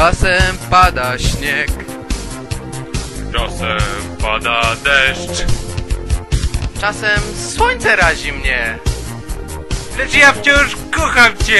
Czasem pada śnieg, czasem pada deszcz, czasem słońce razi mnie, lecz ja wciąż kocham cię.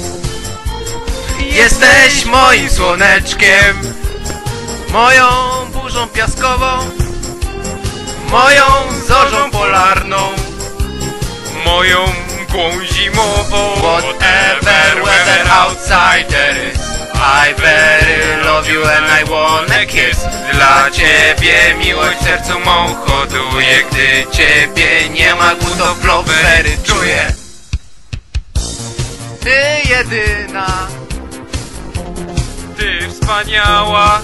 Jesteś moim słoneczkiem, moją burzą piaskową, moją zorzą polarną, Moją mgłą zimową. whatever weather outside there is, I very love you and I wanna kiss. Dla ciebie miłość w sercu mą hoduje, gdy ciebie nie ma, good of love very czuję. Ty jedyna, Ty wspaniała,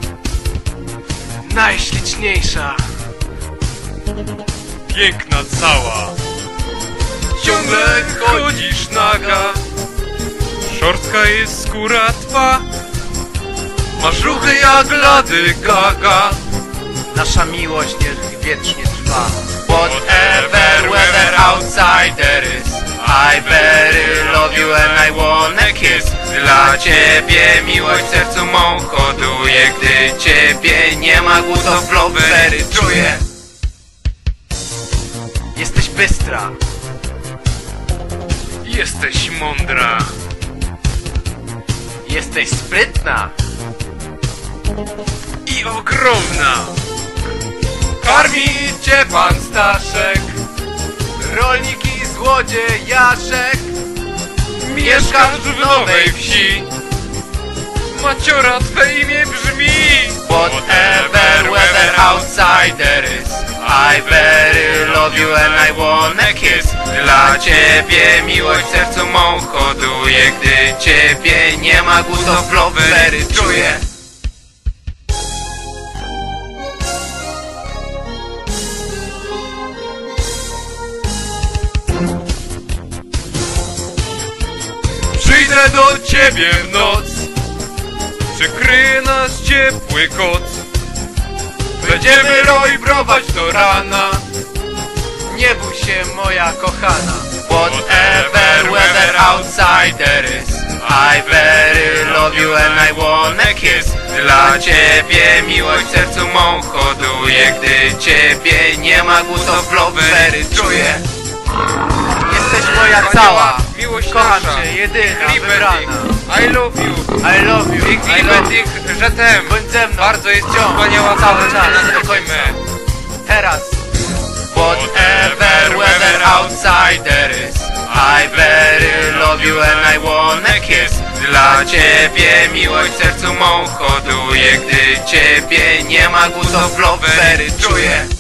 najśliczniejsza, piękna cała. ciągle chodzisz naga, Szorstka jest skóra twa, masz ruchy jak Lady Gaga. Nasza miłość niech wiecznie trwa. Whatever weather outside there is, I very love you and I wanna kiss. Dla ciebie miłość w sercu mą hoduje, gdy ciebie nie ma, good of love very czuję. Jesteś bystra, jesteś mądra, jesteś sprytna i ogromna. Karmi cię pan Staszek, rolnik i złodziejaszek. Mieszkasz w nowej wsi, maciora twe imię brzmi. Whatever weather outside there is, I very love you and I wanna kiss. Dla ciebie miłość w sercu mą hoduje, gdy ciebie nie ma, good of love very czuję. Przyjdę do ciebie w noc, przykryje nas ciepły koc. Będziemy rojbrować do rana, nie bój się moja kochana. Whatever weather outside there is, I very love you and I wanna kiss. Dla ciebie miłość w sercu mą hoduje, gdy ciebie nie ma, good of love very czuję. Jesteś moja cała, miłość kocham nasza, cię, jedyna, Liebe wybrana. dich, I love you, I love you, ich I liebe love you. dich, że tem. Bądź ze mną, Bardzo jest wciąż, wspaniała, cały cały czas, czas, do końca. Teraz. Whatever weather outside there is, I very love you and I wanna kiss. Dla ciebie miłość w sercu mą hoduje, gdy ciebie nie ma, good of love very czuję.